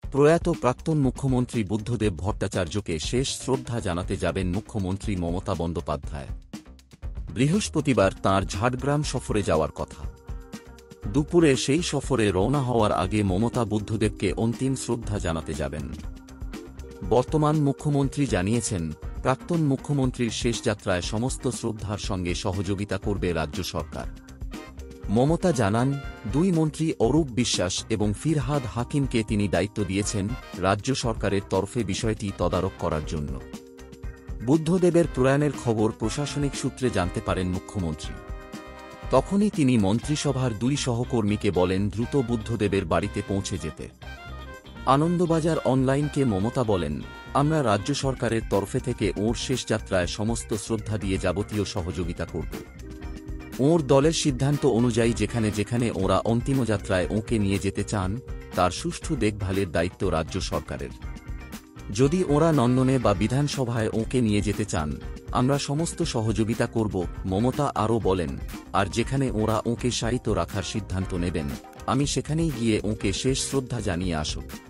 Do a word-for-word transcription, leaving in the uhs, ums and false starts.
প্রয়াত প্রাক্তন মুখ্যমন্ত্রী বুদ্ধদেব ভট্টাচার্যকে শেষ শ্রদ্ধা জানাতে যাবেন মুখ্যমন্ত্রী মমতা বন্দ্যোপাধ্যায়। বৃহস্পতিবার তাঁর ঝাড়গ্রাম সফরে যাওয়ার কথা। দুপুরে সেই সফরে রওনা হওয়ার আগে মমতা বুদ্ধদেবকে অন্তিম শ্রদ্ধা জানাতে যাবেন। বর্তমান মুখ্যমন্ত্রী জানিয়েছেন, প্রাক্তন মুখ্যমন্ত্রীর শেষ যাত্রায় সমস্ত শ্রদ্ধার সঙ্গে সহযোগিতা করবে রাজ্য সরকার। মমতা জানান, দুই মন্ত্রী অরূপ বিশ্বাস এবং ফিরহাদ হাকিমকে তিনি দায়িত্ব দিয়েছেন রাজ্য সরকারের তরফে বিষয়টি তদারক করার জন্য। বুদ্ধদেবের প্রয়াণের খবর প্রশাসনিক সূত্রে জানতে পারেন মুখ্যমন্ত্রী। তখনই তিনি মন্ত্রিসভার দুই সহকর্মীকে বলেন দ্রুত বুদ্ধদেবের বাড়িতে পৌঁছে যেতে। আনন্দবাজার অনলাইনকে মমতা বলেন, আমরা রাজ্য সরকারের তরফে থেকে ওঁর শেষ যাত্রায় সমস্ত শ্রদ্ধা দিয়ে যাবতীয় সহযোগিতা করব। ওঁর দলের সিদ্ধান্ত অনুযায়ী যেখানে যেখানে ওঁরা অন্তিম যাত্রায় ওঁকে নিয়ে যেতে চান তার সুষ্ঠু দেখভালের দায়িত্ব রাজ্য সরকারের। যদি ওঁরা নন্দনে বা বিধানসভায় ওঁকে নিয়ে যেতে চান আমরা সমস্ত সহযোগিতা করব, মমতা আরও বলেন। আর যেখানে ওঁরা ওঁকে শায়িত রাখার সিদ্ধান্ত নেবেন আমি সেখানেই গিয়ে ওঁকে শেষ শ্রদ্ধা জানিয়ে আসব।